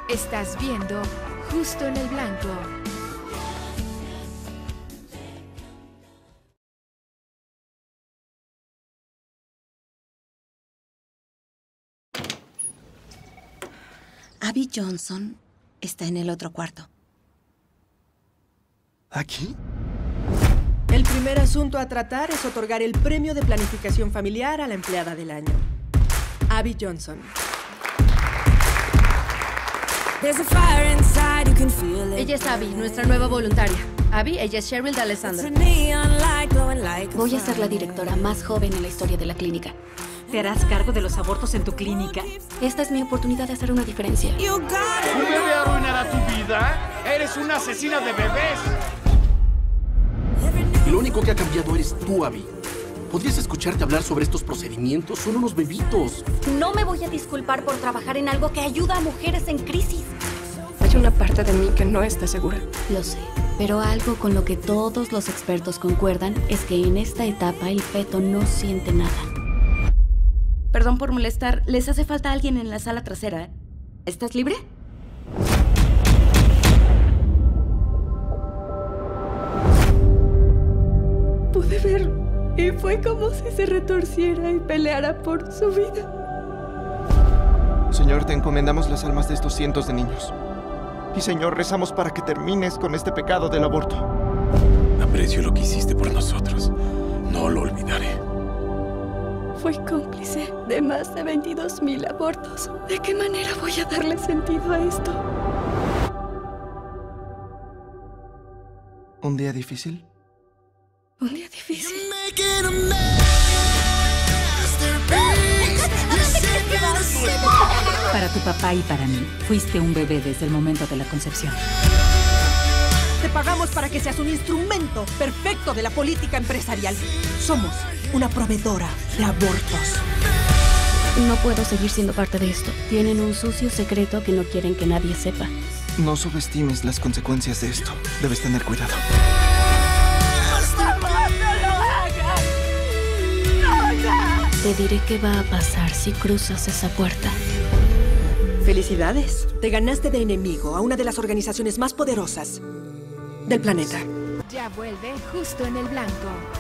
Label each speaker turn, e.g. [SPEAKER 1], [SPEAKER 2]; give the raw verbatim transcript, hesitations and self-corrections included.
[SPEAKER 1] Estás viendo Justo en el Blanco.
[SPEAKER 2] Abby Johnson está en el otro cuarto.
[SPEAKER 3] ¿Aquí?
[SPEAKER 4] El primer asunto a tratar es otorgar el premio de planificación familiar a la empleada del año. Abby Johnson.
[SPEAKER 5] Ella es Abby, nuestra nueva voluntaria. Abby, ella es Cheryl D'Alessandro.
[SPEAKER 2] Voy a ser la directora más joven en la historia de la clínica.
[SPEAKER 6] ¿Te harás cargo de los abortos en tu clínica?
[SPEAKER 2] Esta es mi oportunidad de hacer una diferencia.
[SPEAKER 7] ¿Un bebé arruinará tu vida? ¡Eres una asesina de bebés!
[SPEAKER 3] Lo único que ha cambiado eres tú, Abby. ¿Podrías escucharte hablar sobre estos procedimientos? Son unos bebitos.
[SPEAKER 2] No me voy a disculpar por trabajar en algo que ayuda a mujeres en crisis.
[SPEAKER 8] Hay una parte de mí que no está segura.
[SPEAKER 2] Lo sé, pero algo con lo que todos los expertos concuerdan es que en esta etapa el feto no siente nada.
[SPEAKER 5] Perdón por molestar, ¿les hace falta alguien en la sala trasera? ¿Estás libre?
[SPEAKER 8] Pude ver y fue como si se retorciera y peleara por su vida.
[SPEAKER 9] Señor, te encomendamos las almas de estos cientos de niños. Y Señor, rezamos para que termines con este pecado del aborto.
[SPEAKER 10] Aprecio lo que hiciste por nosotros. No lo olvidaré.
[SPEAKER 8] Fui cómplice de más de veintidós mil abortos. ¿De qué manera voy a darle sentido a esto?
[SPEAKER 9] ¿Un día difícil?
[SPEAKER 8] Un día difícil.
[SPEAKER 6] Para tu papá y para mí, fuiste un bebé desde el momento de la concepción.
[SPEAKER 4] Te pagamos para que seas un instrumento perfecto de la política empresarial. Somos una proveedora de abortos.
[SPEAKER 2] No puedo seguir siendo parte de esto. Tienen un sucio secreto que no quieren que nadie sepa.
[SPEAKER 9] No subestimes las consecuencias de esto. Debes tener cuidado.
[SPEAKER 2] Te diré qué va a pasar si cruzas esa puerta.
[SPEAKER 4] Felicidades. Te ganaste de enemigo a una de las organizaciones más poderosas del planeta.
[SPEAKER 1] Ya vuelve Justo en el Blanco.